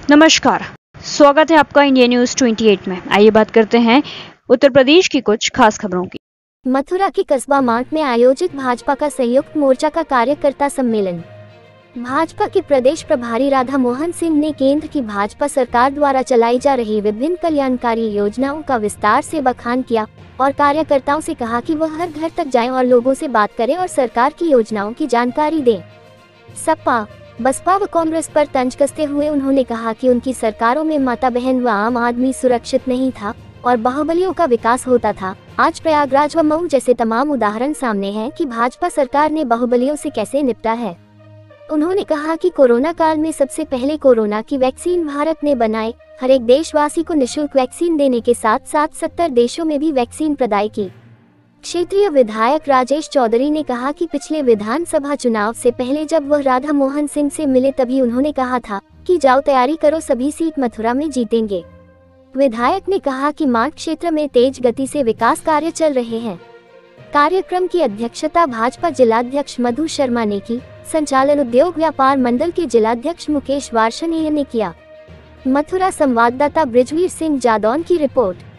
नमस्कार, स्वागत है आपका इंडिया न्यूज 28 में। आइए बात करते हैं उत्तर प्रदेश की कुछ खास खबरों की। मथुरा के कस्बा मार्ट में आयोजित भाजपा का संयुक्त मोर्चा का कार्यकर्ता सम्मेलन। भाजपा के प्रदेश प्रभारी राधा मोहन सिंह ने केंद्र की भाजपा सरकार द्वारा चलाई जा रही विभिन्न कल्याणकारी योजनाओं का विस्तार से बखान किया और कार्यकर्ताओं से कहा कि वह हर घर तक जाएं और लोगों से बात करें और सरकार की योजनाओं की जानकारी दें। सपा, बसपा व कांग्रेस पर तंज कसते हुए उन्होंने कहा कि उनकी सरकारों में माता बहन व आम आदमी सुरक्षित नहीं था और बाहुबलियों का विकास होता था। आज प्रयागराज व मऊ जैसे तमाम उदाहरण सामने हैं कि भाजपा सरकार ने बाहुबलियों से कैसे निपटा है। उन्होंने कहा कि कोरोना काल में सबसे पहले कोरोना की वैक्सीन भारत ने बनाई। हर एक देशवासी को निःशुल्क वैक्सीन देने के साथ साथ 70 देशों में भी वैक्सीन प्रदाय की। क्षेत्रीय विधायक राजेश चौधरी ने कहा कि पिछले विधानसभा चुनाव से पहले जब वह राधा मोहन सिंह से मिले तभी उन्होंने कहा था कि जाओ तैयारी करो, सभी सीट मथुरा में जीतेंगे। विधायक ने कहा कि मार्ट क्षेत्र में तेज गति से विकास कार्य चल रहे हैं। कार्यक्रम की अध्यक्षता भाजपा जिलाध्यक्ष मधु शर्मा ने की। संचालन उद्योग व्यापार मंडल के जिलाध्यक्ष मुकेश वार्षणेय ने किया। मथुरा संवाददाता ब्रिजवीर सिंह जादौन की रिपोर्ट।